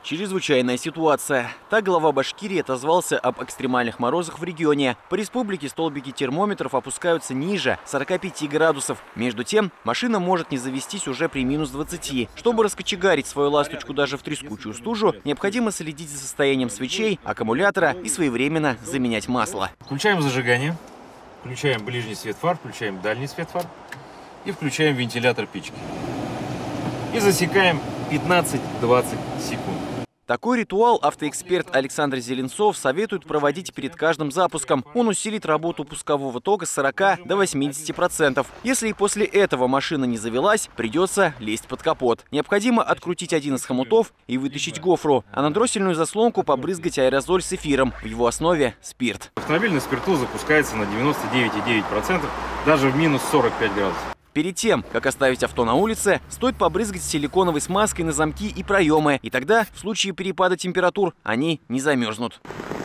Чрезвычайная ситуация. Так глава Башкирии отозвался об экстремальных морозах в регионе. По республике столбики термометров опускаются ниже 45 градусов. Между тем, машина может не завестись уже при минус 20. Чтобы раскочегарить свою ласточку даже в трескучую стужу, необходимо следить за состоянием свечей, аккумулятора и своевременно заменять масло. Включаем зажигание, включаем ближний свет фар, включаем дальний свет фар и включаем вентилятор печки. И засекаем 15-20 секунд. Такой ритуал автоэксперт Александр Зеленцов советует проводить перед каждым запуском. Он усилит работу пускового тока с 40 до 80%. Если и после этого машина не завелась, придется лезть под капот. Необходимо открутить один из хомутов и вытащить гофру, а на дроссельную заслонку побрызгать аэрозоль с эфиром. В его основе спирт. Автомобиль на спирту запускается на 99,9%, даже в минус 45 градусов. Перед тем, как оставить авто на улице, стоит побрызгать силиконовой смазкой на замки и проемы. И тогда, в случае перепада температур, они не замерзнут.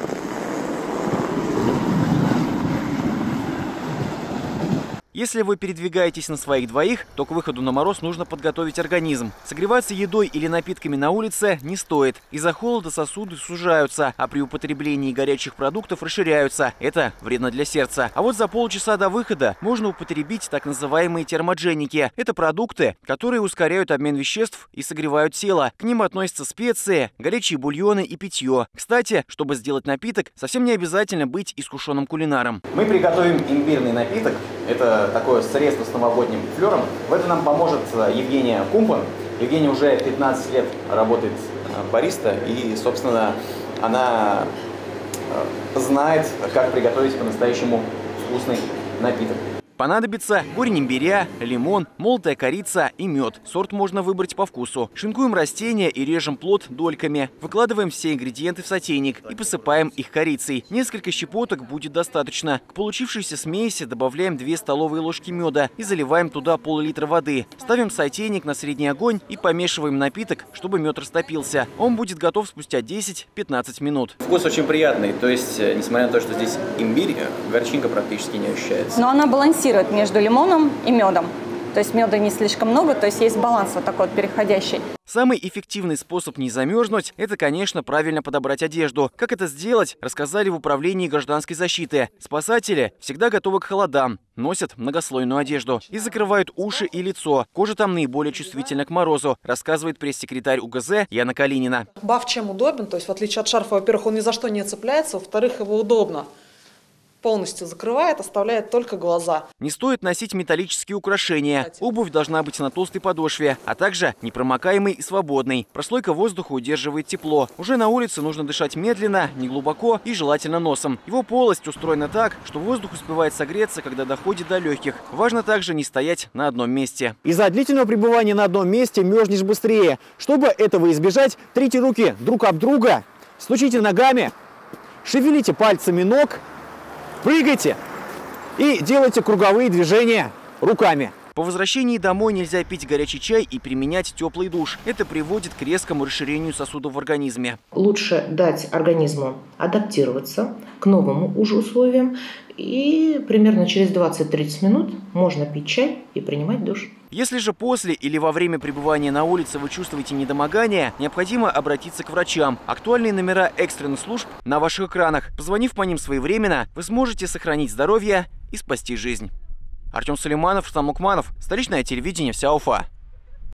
Если вы передвигаетесь на своих двоих, то к выходу на мороз нужно подготовить организм. Согреваться едой или напитками на улице не стоит. Из-за холода сосуды сужаются, а при употреблении горячих продуктов расширяются. Это вредно для сердца. А вот за полчаса до выхода можно употребить так называемые термодженики. Это продукты, которые ускоряют обмен веществ и согревают тело. К ним относятся специи, горячие бульоны и питье. Кстати, чтобы сделать напиток, совсем не обязательно быть искушенным кулинаром. Мы приготовим имбирный напиток. Это такое средство с новогодним флером. В этом нам поможет Евгения Кумпан. Евгения уже 15 лет работает бариста, и, собственно, она знает, как приготовить по-настоящему вкусный напиток. Понадобится корень имбиря, лимон, молотая корица и мед. Сорт можно выбрать по вкусу. Шинкуем растения и режем плод дольками. Выкладываем все ингредиенты в сотейник и посыпаем их корицей. Несколько щепоток будет достаточно. К получившейся смеси добавляем 2 столовые ложки меда и заливаем туда пол-литра воды. Ставим сотейник на средний огонь и помешиваем напиток, чтобы мед растопился. Он будет готов спустя 10-15 минут. Вкус очень приятный, то есть, несмотря на то, что здесь имбирь, горчинка практически не ощущается. Но она балансирует между лимоном и медом. То есть меда не слишком много, то есть баланс вот такой вот переходящий. Самый эффективный способ не замерзнуть – это, конечно, правильно подобрать одежду. Как это сделать, рассказали в управлении гражданской защиты. Спасатели всегда готовы к холодам, носят многослойную одежду и закрывают уши и лицо. Кожа там наиболее чувствительна к морозу, рассказывает пресс-секретарь УГЗ Яна Калинина. Баф чем удобен, то есть в отличие от шарфа, во-первых, он ни за что не цепляется, во-вторых, его удобно. Полностью закрывает, оставляет только глаза. Не стоит носить металлические украшения. Обувь должна быть на толстой подошве, а также непромокаемой и свободной. Прослойка воздуха удерживает тепло. Уже на улице нужно дышать медленно, неглубоко и желательно носом. Его полость устроена так, что воздух успевает согреться, когда доходит до легких. Важно также не стоять на одном месте. Из-за длительного пребывания на одном месте мерзнешь быстрее. Чтобы этого избежать, трите руки друг об друга, стучите ногами, шевелите пальцами ног, прыгайте и делайте круговые движения руками. По возвращении домой нельзя пить горячий чай и применять теплый душ. Это приводит к резкому расширению сосудов в организме. Лучше дать организму адаптироваться к новым уже условиям. И примерно через 20-30 минут можно пить чай и принимать душ. Если же после или во время пребывания на улице вы чувствуете недомогание, необходимо обратиться к врачам. Актуальные номера экстренных служб на ваших экранах. Позвонив по ним своевременно, вы сможете сохранить здоровье и спасти жизнь. Артем Сулейманов, Рустам Мукманов, столичное телевидение, вся Уфа.